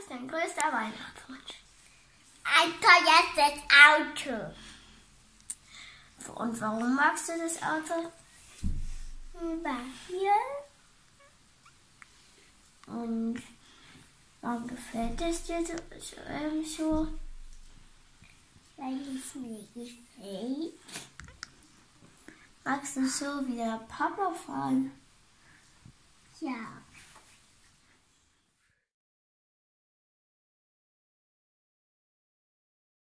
ist dein größter Weihnachtswunsch? Ein teuerstes Auto. Und warum magst du das Auto? Weil Und warum gefällt es dir so? weil es mir gefällt. Magst du so wie der Papa fahren? Ja.